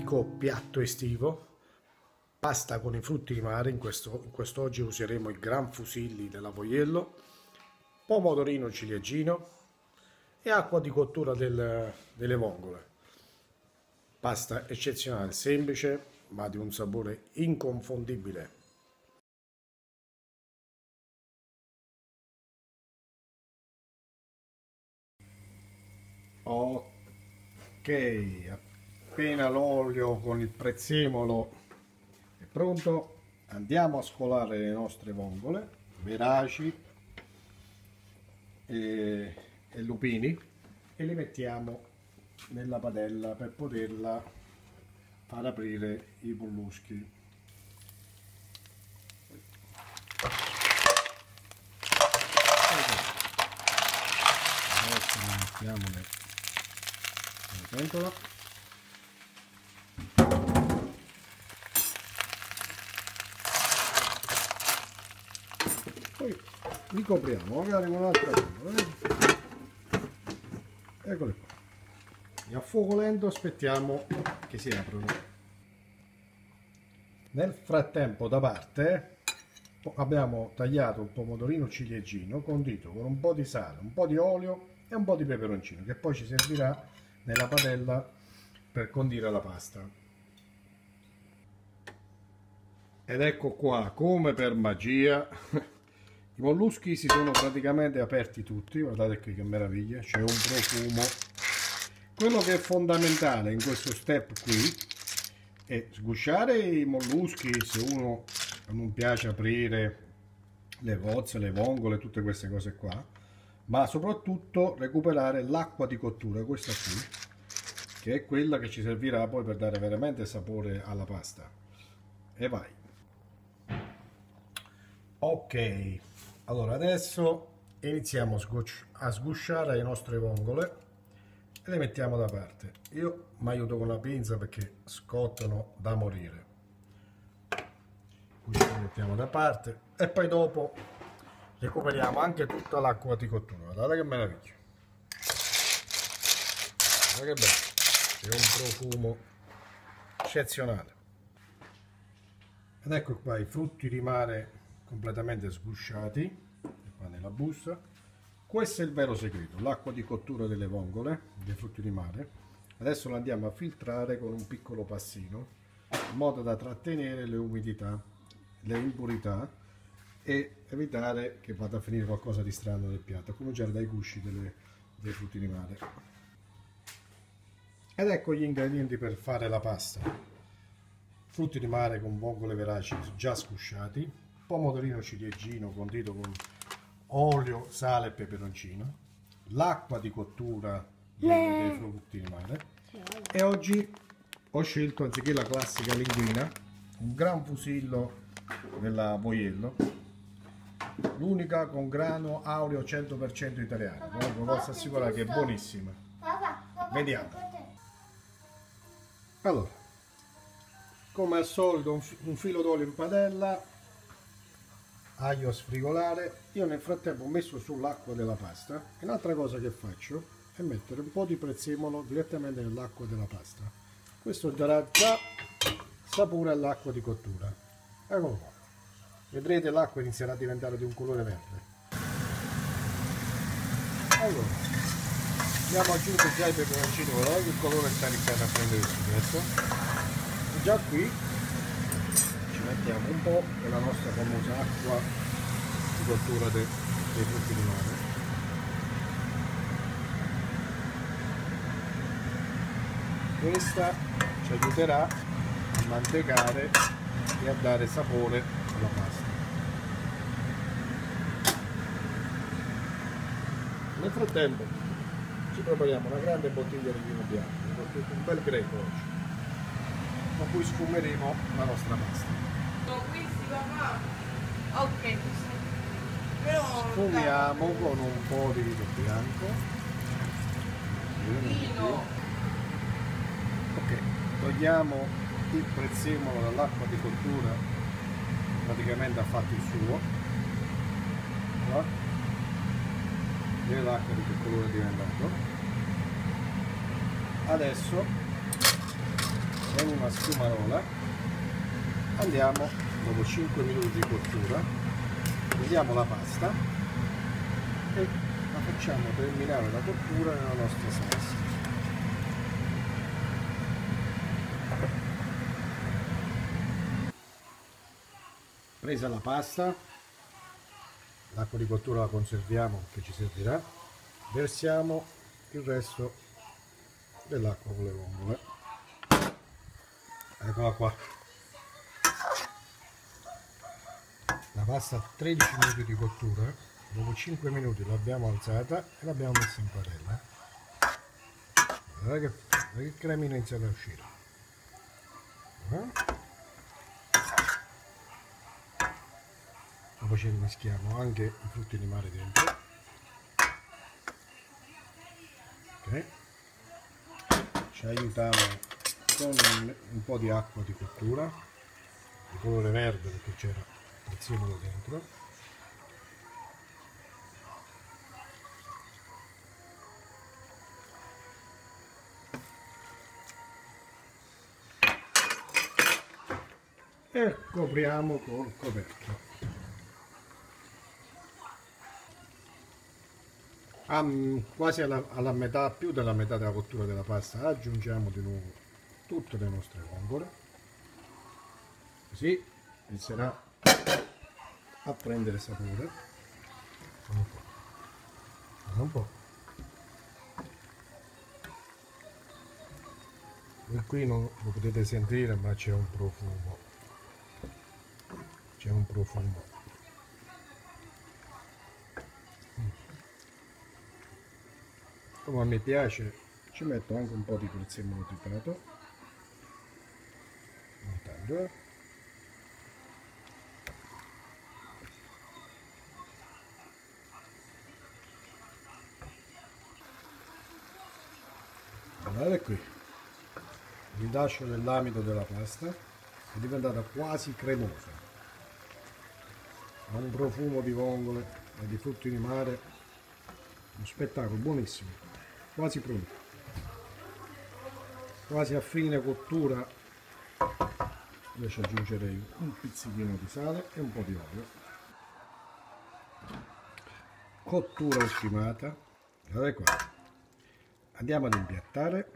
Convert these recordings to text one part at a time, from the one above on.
tipico piatto estivo, pasta con i frutti di mare. In quest'oggi useremo il Gran Fusilli della Voiello, pomodorino ciliegino e acqua di cottura delle vongole. Pasta eccezionale, semplice ma di un sapore inconfondibile. Ok, appena l'olio con il prezzemolo è pronto, andiamo a scolare le nostre vongole, veraci e lupini, e li mettiamo nella padella per poterla far aprire i molluschi. Adesso mettiamole nella pentola. Poi li copriamo magari con un'altra pentola. Eccole qua. E a fuoco lento aspettiamo che si aprono. Nel frattempo, da parte, abbiamo tagliato un pomodorino ciliegino condito con un po' di sale, un po' di olio e un po' di peperoncino, che poi ci servirà nella padella per condire la pasta. Ed ecco qua, come per magia, i molluschi si sono praticamente aperti tutti. Guardate qui che meraviglia, c'è un profumo. Quello che è fondamentale in questo step qui è sgusciare i molluschi, se uno non piace aprire le cozze, le vongole, tutte queste cose qua, ma soprattutto recuperare l'acqua di cottura, questa qui, che è quella che ci servirà poi per dare veramente sapore alla pasta. E vai. Ok, allora adesso iniziamo a sgusciare le nostre vongole e le mettiamo da parte. Io mi aiuto con la pinza perché scottano da morire. Qui le mettiamo da parte e poi dopo recuperiamo anche tutta l'acqua di cottura. Guardate che meraviglia, guardate che bello, c'è un profumo eccezionale. Ed ecco qua i frutti di mare completamente sgusciati qua nella busta. Questo è il vero segreto, l'acqua di cottura delle vongole, dei frutti di mare. Adesso la andiamo a filtrare con un piccolo passino, in modo da trattenere le umidità, le impurità, e evitare che vada a finire qualcosa di strano nel piatto, a cominciare dai gusci dei frutti di mare. Ed ecco gli ingredienti per fare la pasta: frutti di mare con vongole veraci già scusciati, pomodorino ciliegino condito con olio, sale e peperoncino, l'acqua di cottura dei frutti di mare, e oggi ho scelto, anziché la classica linguina, un Gran Fusillo della Voiello, l'unica con grano aureo 100% italiano. Vi posso assicurare che è buonissima. Vediamo. Allora, come al solito, un filo d'olio in padella, aglio a sfrigolare. Io nel frattempo ho messo sull'acqua della pasta, e un'altra cosa che faccio è mettere un po' di prezzemolo direttamente nell'acqua della pasta. Questo darà già sapore all'acqua di cottura. Eccolo qua, vedrete l'acqua inizierà a diventare di un colore verde. Allora abbiamo aggiunto già i peperoncini, guardate che il colore sta iniziando a prendere il suo. E già qui mettiamo un po' della nostra famosa acqua di cottura dei frutti di mare. Questa ci aiuterà a mantecare e a dare sapore alla pasta. Nel frattempo ci prepariamo una grande bottiglia di vino bianco, un bel greco oggi, con cui sfumeremo la nostra pasta. Ok, sfumiamo con un po' di vino bianco. Ok, togliamo il prezzemolo dall'acqua di cottura, praticamente ha fatto il suo. Vedete l'acqua di che colore è diventato. Adesso con una schiumarola. Andiamo, dopo 5 minuti di cottura, vediamo la pasta e la facciamo terminare la cottura nella nostra salsa. Presa la pasta, l'acqua di cottura la conserviamo che ci servirà, versiamo il resto dell'acqua con le vongole. Eccola qua. La pasta ha 13 minuti di cottura, dopo 5 minuti l'abbiamo alzata e l'abbiamo messa in padella. Guardate che il cremino inizia a uscire. Dopo ci mischiamo anche i frutti di mare dentro. Ok. Ci aiutiamo con un po' di acqua di cottura di colore verde perché c'era prezzemolo dentro. E copriamo col coperchio. Quasi alla metà, più della metà della cottura della pasta, aggiungiamo di nuovo tutte le nostre vongole, così inizierà a prendere sapore. Un po'. E qui non lo potete sentire, ma c'è un profumo. C'è un profumo. Come a me piace, ci metto anche un po' di prezzemolo tritato. Guardate qui, il rilascio dell'amido della pasta è diventata quasi cremosa. Ha un profumo di vongole e di frutti di mare, un spettacolo buonissimo, quasi pronto, quasi a fine cottura. Adesso aggiungerei un pizzichino di sale e un po' di olio. Cottura ultimata. Guardate qua. Andiamo ad impiattare.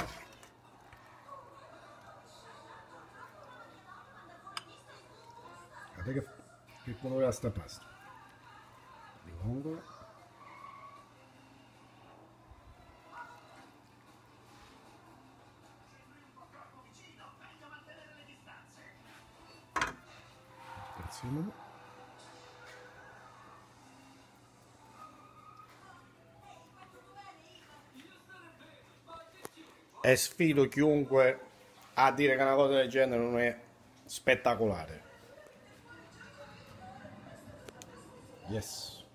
Guardate che colore ha sta pasta. Di vongole. Prezzemolo. E sfido chiunque a dire che una cosa del genere non è spettacolare. Yes.